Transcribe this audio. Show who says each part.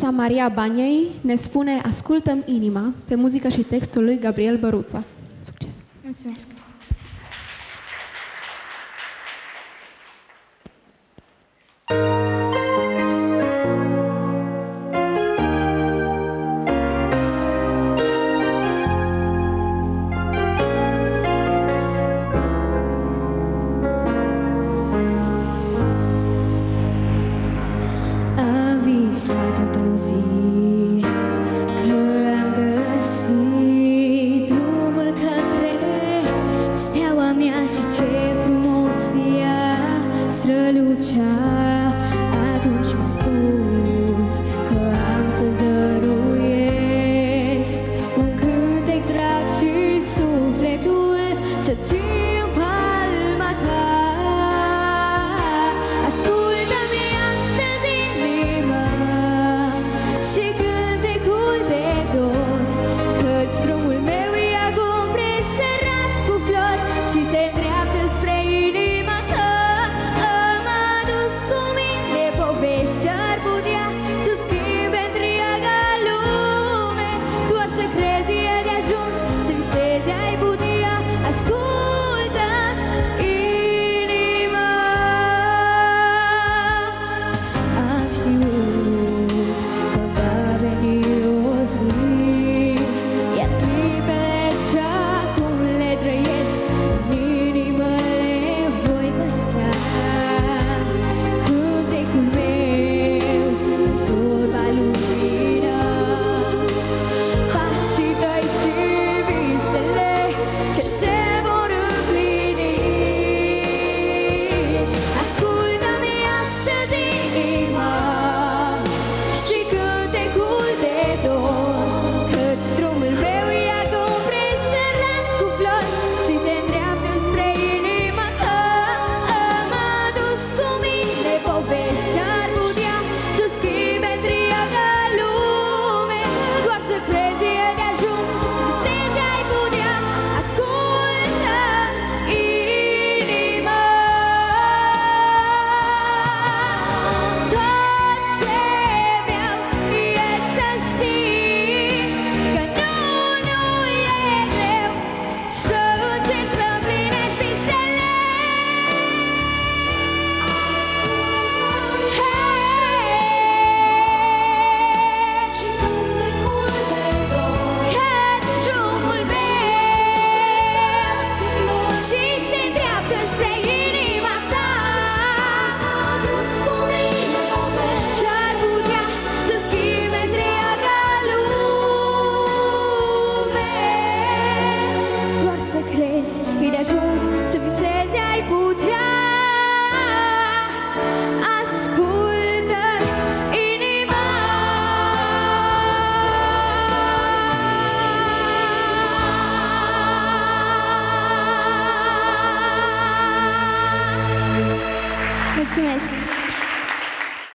Speaker 1: Cântăreța Maria Baniei ne spune Ascultă-mi inima, pe muzică și textul lui Gabriel Băruța. Succes!
Speaker 2: Mulțumesc!
Speaker 3: Atunci mi-a spus că am să-ți dăruiesc un cântec drag și sufletul să ții în palma ta. Ascultă-mi astăzi inima și cântecul de dor, căci drumul meu e acum presărat cu flori și se îndreaptă spre inima ta. Ce-ar putea să schimbe întreaga lume, doar să crezi e de ajuns, să visezi ai putea. Ascultă inima. Am știut că va veni o zi, iar clipele ce acum le trăiesc în inimă le voi păstra. Cântecul meu e de ajuns să visezi ai putea. Ascultă inima. Mulțumesc!